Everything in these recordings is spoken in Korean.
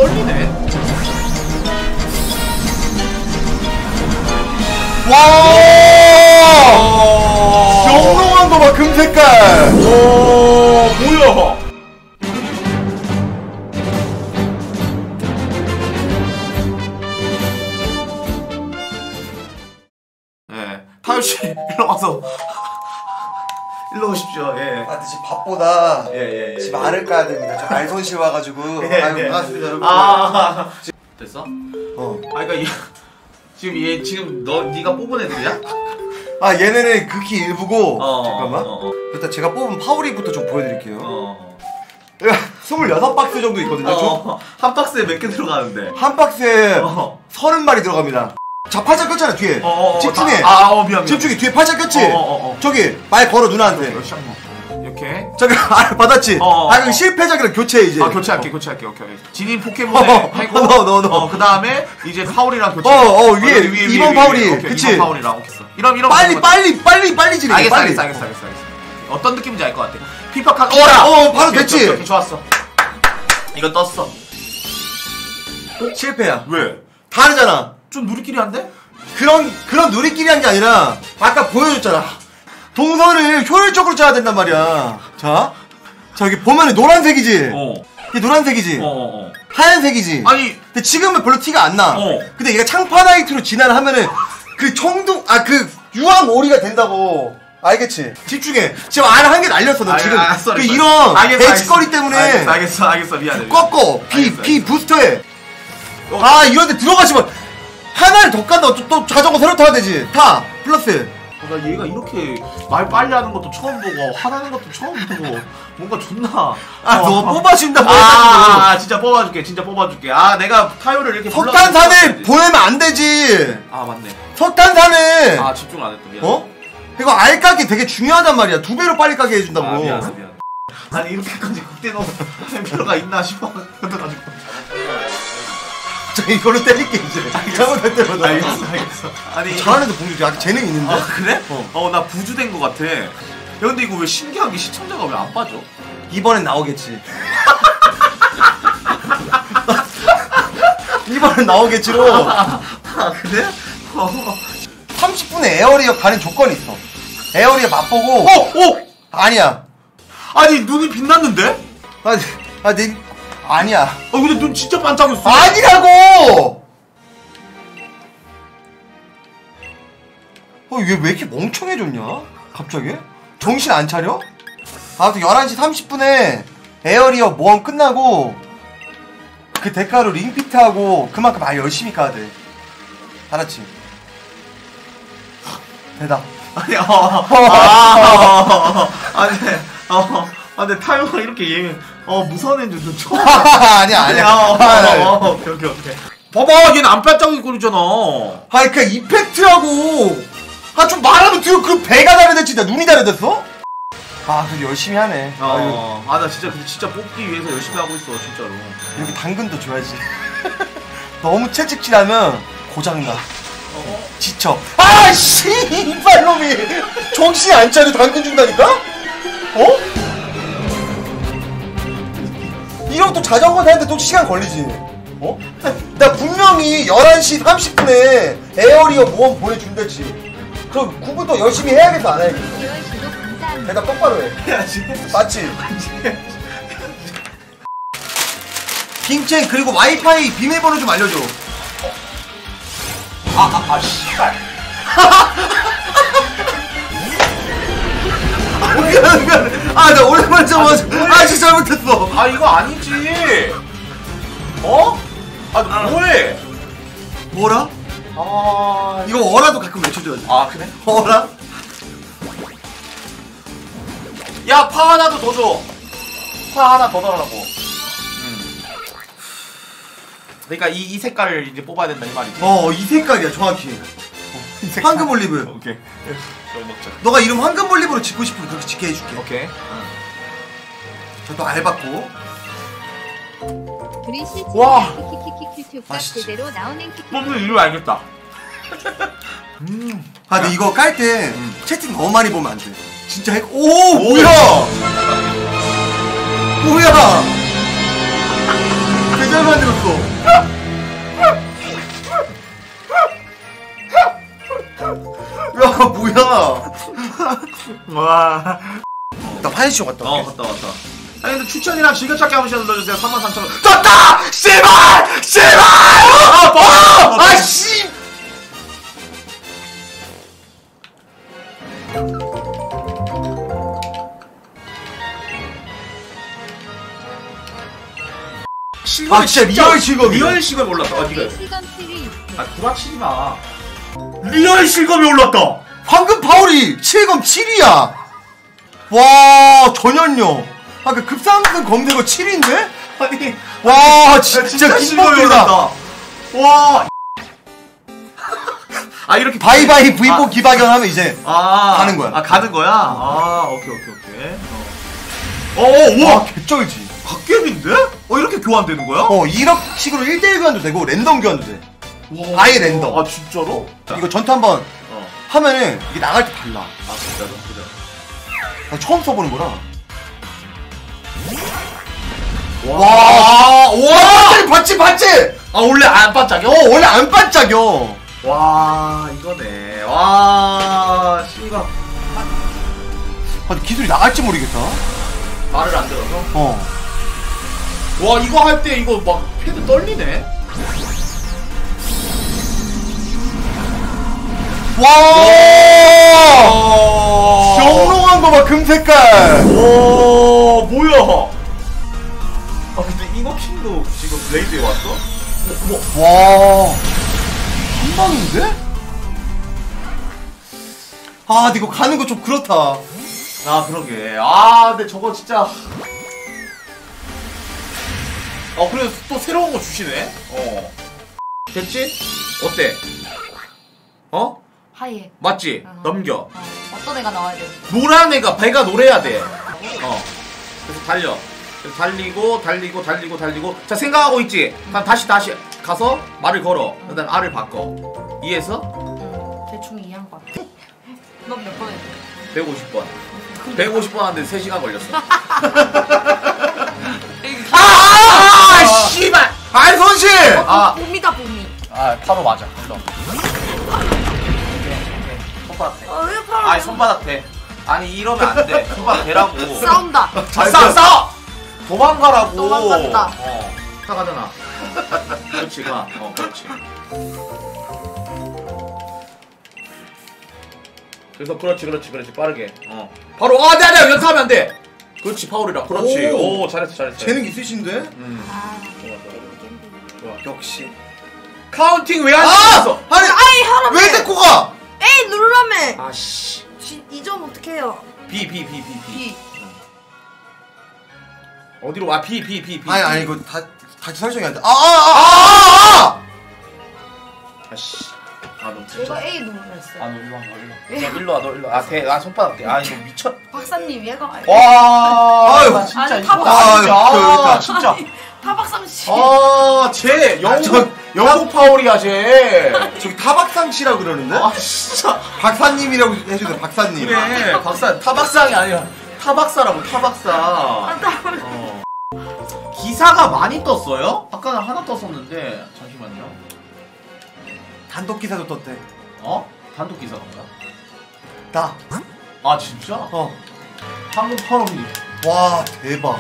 떨리네. 와! 영롱한 거 봐, 금색깔. 오, 뭐야? 네, 타요씨 일로 와서 일로 오십시오. 예. 아, 근데 지금 밥보다 예. 지금 알을 까야 됩니다. 저 알손실 와가지고. 아이고, 반갑습니다, 여러분. 됐어? 어. 아, 그러니까 지금 얘 지금 네가 뽑은 애들이야? 아, 얘네는 극히 일부고. 잠깐만. 어. 일단 제가 뽑은 파우리부터 좀 보여드릴게요. 어. 26박스 정도 있거든요. 한 박스에 몇 개 들어가는데? 한 박스에 어. 30마리 들어갑니다. 자, 팔짱 꼈잖아, 뒤에. 집중해. 미안. 집중해. 뒤에 팔짱 꼈지? 저기, 말 걸어, 누나한테. 이렇게. 저기, 알 받았지? 아, 이거 실패작이랑 교체해, 이제. 아, 교체할게. 오케이. 진인 포켓몬에 하고. 너. 그 다음에 이제 파울이랑 교체. 위에. 2번 파울이. 오케이, 그치? 2번 파울이랑. 오케이. 이런. 빨리 지내. 알겠어. 어떤 느낌인지 알 것 같아. 피파 카드. 바로 오케이, 됐지? 오케이, 좋았어. 이거 떴어. 실패야. 왜? 다르잖아. 좀 누리끼리 한데? 그런 누리끼리 한 게 아니라, 아까 보여줬잖아. 동선을 효율적으로 짜야 된단 말이야. 자, 여기 보면은 노란색이지? 이게 노란색이지? 하얀색이지? 아니. 근데 지금은 별로 티가 안 나. 근데 얘가 창파나이트로 진화를 하면은 그 유황 오리가 된다고. 알겠지? 집중해. 지금 알 한 개 날렸어, 너 지금. 이런 배치거리 때문에. 알겠어. 미안해. 꺾어. 피 부스터해. 이런데 들어가시면 하나를 더 깐다. 또 자전거 새로 타야 되지. 타. 플러스. 나 얘가 이렇게 말 빨리 하는 것도 처음 보고 화나는 것도 처음 보고 뭔가 존나. 너 뽑아준다고 해가지고. 진짜 뽑아줄게. 내가 타요를 이렇게 석탄산을 보내면 안 되지. 맞네. 석탄산을. 집중 안 했다. 미안. 이거 알 까기 되게 중요하단 말이야. 2배로 빨리 까게 해준다고. 미안. 아니 이렇게까지 극대 넣을 필요가 있나 싶어가지고. 저 이걸로 때릴게 이제. 잘못할 때마다. 알겠어. 아니 잘하는 애도 봉주 아직 재능 있는데. 그래? 나 부주된 것 같아. 야 근데 이거 왜 신기한 게 시청자가 왜 안 빠져? 이번엔 나오겠지. 이번엔 나오겠지로. 그래? 30분에 에어리어 가는 조건이 있어. 에어리어 맛보고. 아니야. 아니 눈이 빛났는데? 아니야. 근데 눈 진짜 반짝였어. 아니라고! 얘 왜 이렇게 멍청해졌냐? 갑자기? 정신 안 차려? 아무튼 11시 30분에 에어리어 모험 끝나고 그 대가로 링피트하고 그만큼 열심히 까야 돼. 알았지? 대답. 근데 타요가 이렇게 무서운 애인 줄 처음. 아니야. 오케이. 봐봐, 얘는 안 반짝거리잖아. 그니까 이펙트하고. 좀 말하면 그 배가 다르댔지. 나 눈이 다르댔어? 그래도 열심히 하네. 나 진짜 뽑기 위해서 열심히 하고 있어, 진짜로. 이렇게 당근도 줘야지. 너무 채찍질하면 고장나. 지쳐. 이발놈이 정신이 안 차려. 당근 준다니까? 이러고 또 자전거 타는데 또 시간 걸리지. 나 분명히 11시 30분에 에어리어 모험 보내준댔지. 그럼 9분도 열심히 해야겠어, 안 해야겠어? 대답 똑바로 해. 맞지? 빙첸 그리고 와이파이 비밀번호 좀 알려줘. 씨발. 미안. 나 오랜만에 잡아서. 진짜 잘못했어. 이거 아니지. 뭐해? 뭐라? 이거 어라도 가끔 외쳐줘야지. 그래? 어라? 야, 파 하나도 더 줘. 파 하나 더 넣으라고. 그러니까 이 색깔을 이제 뽑아야 된다 이 말이지. 이 색깔이야 정확히. 황금 올리브. 오케이. 먹자. 너가 이름 황금 올리브로 짓고 싶으면 그렇게 짓게 해줄게. 오케이. 저 또 알받고. 둘이 실제 맛있지. 제대로 나오는 뽑는 이유 알겠다. 근데 이거 깔 때 채팅 너무 많이 보면 안 돼. 진짜 뭐야? 개잘 만들었어. 야 뭐야? 와. 나 화장실 갔다 올게. 갔다 왔다. 아니 근데 추천이랑 즐겨찾기 한 번씩 눌러주세요. 33,000원. 떴다! 씨발! 씨발! 아 씨! 실검이 진짜 리얼 실검이야. 리얼 실검이 올랐다. 아 니가. 실검 틀이 아 구라치지 마. 리얼 실검이 올랐다. 황금 파울이 7검 7이야. 와 전현요. 아까 급상승 검색어 7인데? 아니 와 진짜 실검이 김범이다. 올랐다. 와. 아 이렇게 바이바이 V4 기박연 하면 이제 가는 거야. 아 가는 거야? 아 오케이. 와 와 개쩔지. 갓겜인데? 이렇게 교환되는 거야? 이런 식으로 1대1 교환도 되고 랜덤 교환도 돼. 와, 아예 랜덤. 아 진짜로? 이거 전투 한번 어. 하면은 이게 나갈 때 달라. 아 진짜로? 그래. 나 처음 써보는 거라. 와. 봤지? 아 원래 안 반짝여? 원래 안 반짝여. 와 이거네. 와 씨가 기술이 나갈지 모르겠다. 말을 안 들어서. 어. 와 이거 할 때 이거 막 패드 떨리네. 와! 영롱한 거 봐, 금색깔! 오 뭐야? 아 근데 잉어킹도 지금 블레이드에 왔어? 와. 한 방인데? 아, 근데 이거 가는 거 좀 그렇다. 아 그러게. 아 근데 저거 진짜. 그래도 또 새로운 거 주시네. 됐지? 어때? 하얘. 맞지? 넘겨. 어떤 애가 나와야 돼? 노란 애가 배가 노래야 돼. 그래서 달려. 그래서 달리고. 자 생각하고 있지? 그럼 다시 가서 말을 걸어. 그다음 알을 바꿔. 이해했어? 대충 이해한 것 같아. 넌 몇 번 했어? 150번. 150번 하는데 3시간 걸렸어. 씨발! 아이, 손실! 봄이다 봄이. 바로 맞아. 손바닥 대. 왜 바로? 손바닥 대. 아니 이러면 안 돼. 손바닥 대라고. 싸운다. 싸워! 도망가라고. 도망간다. 가잖아. 그렇지 가. 그렇지. 그래서 그렇지 빠르게. 바로 네 연타하면 안 돼. 그렇지 파울이라. 그렇지. 오 잘했어. 재능 있으신데? 좋아. 역시. 카운팅 왜 안 했어? 아니, 하라며. 왜 데리고 가? 에이 누르라며. 아씨. 2점 어떻게 해요? B. 어디로 와? B. 아니, 이거 다시 설정이 안 돼. 아씨. 너 진짜. 내가 A 누르랬어. 너 일로 와. 너 일로 와. 대. 손바닥 대. 이거 미쳤. 박사님 얘가. 와. 아유, 진짜 아니, 이거. 진짜. 타박상 씨. 쟤 영국 파울이야 쟤. 저기 타박상씨라고 그러는데? 진짜. 박사님이라고 해주세요, 박사님. 그래. 타박상이 아니라 타박사라고 타박사. 기사가 많이 떴어요? 아까는 하나 떴었는데 잠시만요. 단독 기사도 떴대. 단독 기사가 나. 진짜? 황금 파울이. 와, 대박.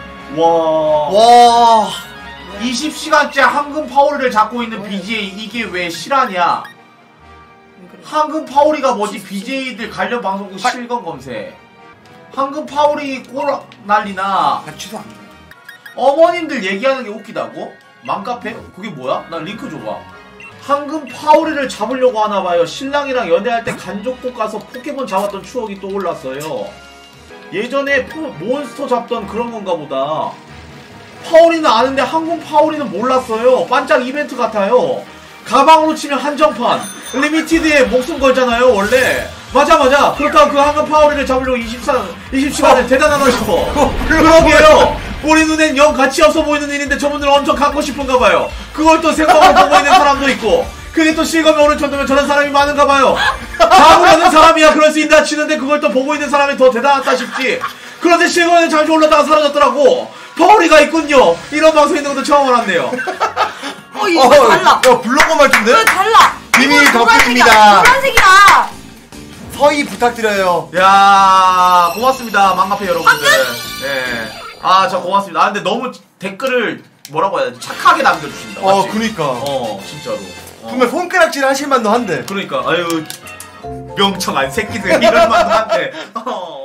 와 20시간째 황금 파울이를 잡고 있는 BJ 이게 왜 실화냐? 황금 파울이가 뭐지? BJ들 관련 방송국 실검 검색. 황금 파울이 꼬라 난리나. 취소 안 돼. 어머님들 얘기하는 게 웃기다고? 맘카페? 그게 뭐야? 나 링크 줘봐. 황금 파울이를 잡으려고 하나봐요. 신랑이랑 연애할 때 간족국 가서 포켓몬 잡았던 추억이 떠올랐어요. 예전에 몬스터 잡던 그런 건가 보다. 파울이는 아는데 황금 파울이는 몰랐어요. 반짝 이벤트 같아요. 가방으로 치면 한정판 리미티드에 목숨 걸잖아요 원래. 맞아 그렇다고 그 황금 파울이를 잡으려고 20시간을 대단하다 싶어. 그러게요. 우리 눈엔 영 가치 없어 보이는 일인데 저분들은 엄청 갖고 싶은가봐요. 그걸 또 생각을 보고 있는 사람도 있고 그게 또 실검에 오를 정도면 저런 사람이 많은가봐요. 바보라는 사람이야 그럴 수 있다 치는데 그걸 또 보고 있는 사람이 더 대단하다 싶지. 그런데 실거에는 잠시 올랐다가 사라졌더라고. 파워리가 있군요. 이런 방송 있는 것도 처음 알았네요. 이거 달라. 블로거 말투인데? 이거 달라. 비밀 이거 덕분입니다. 노란색이야. 서희 부탁드려요. 야, 고맙습니다. 망카페 여러분들. 예. 아, 저 고맙습니다. 아, 근데 너무 댓글을 뭐라고 해야 되지? 착하게 남겨주신다. 맞지? 그니까. 진짜로. 분명 손가락질 하실 만도 한데. 그러니까, 아유, 명청한 새끼들 이럴 만도 한데.